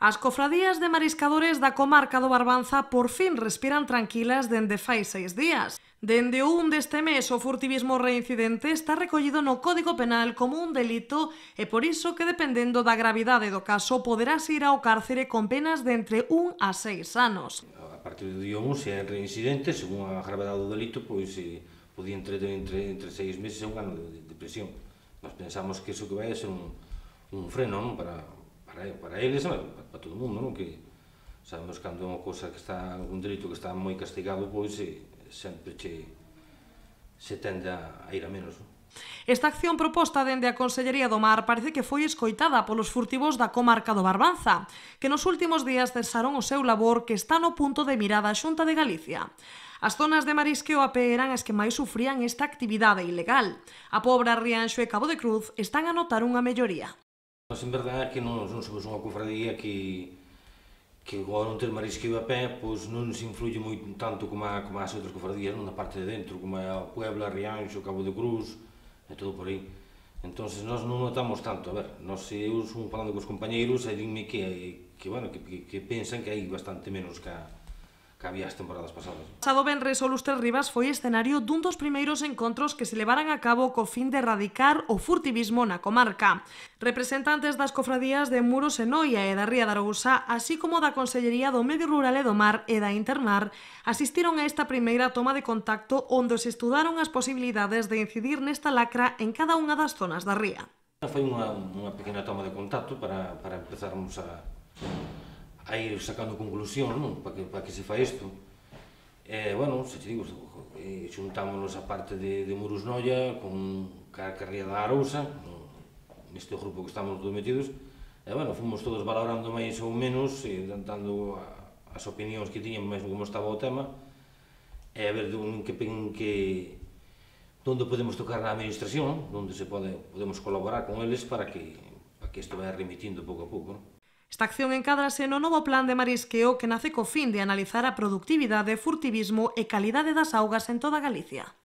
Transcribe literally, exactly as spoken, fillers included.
As cofradías de mariscadores da comarca do Barbanza por fin respiran tranquilas dende fai seis días. Dende o un deste mes, o furtivismo reincidente está recollido no Código Penal como un delito e por iso que, dependendo da gravidade do caso, poderás ir ao cárcere con penas de entre un a seis anos. A partir do día un, se é reincidente, según a gravedade do delito, pois eh, podía entre, entre, entre seis meses e un ano de, de prisión. Nós pensamos que iso que vai ser un, un freno, non? Para, para, para eles, para, para todo o mundo, non? Que sabemos que cando é unha cousa que está, un delito que está moi castigado, pois eh, sempre che, se tende a, a ir a menos, non? Esta acción proposta dende a Consellería do Mar parece que foi escoitada polos furtivos da comarca do Barbanza, que nos últimos días cesaron o seu labor que está no punto de mirada a Xunta de Galicia. As zonas de marisqueo a pé eran as que máis sufrían esta actividade ilegal. A Pobra, Rianxo e Cabo de Cruz están a notar unha melloría. Mas, en verdade, é que non, non somos unha cofradía que que ao non ter marisqueo a pé, pois non nos influye moito tanto como, a, como as outras cofradías, non? Na parte de dentro, como é a Puebla, Rianxo, Cabo de Cruz, e todo por aí. Entón, nós non notamos tanto. A ver, nós, eu son falando cos compañeiros, e dinme que, que, bueno, que, que, que pensan que hai bastante menos que, a, que había as temporadas pasadas. Pasado venres, o Lustres Rivas foi escenario dun dos primeiros encontros que se levaran a cabo co fin de erradicar o furtivismo na comarca. Representantes das cofradías de Muros e Noia e da Ría de Arousa, así como da Consellería do Medio Rural e do Mar e da Intermar, asistiron a esta primeira toma de contacto onde se estudaron as posibilidades de incidir nesta lacra en cada unha das zonas da ría. Foi unha, unha pequena toma de contacto para, para empezarmos a a ir sacando conclusión, non? Para que, para que se fa isto. E, bueno, se te digo, eh, xuntámonos a parte de, de Muros Noia con a Carría da Arousa, neste grupo que estamos todos metidos, e, bueno, fomos todos valorando máis ou menos, e dando a, as opinións que tiñan, mesmo como estaba o tema, e a ver en que, en que onde podemos tocar na administración, onde se pode, podemos colaborar con eles para que, para que isto vaya remitindo pouco a pouco, non? Esta acción encádrase no novo plan de marisqueo que nace co fin de analizar a productividade, furtivismo e calidade das augas en toda Galicia.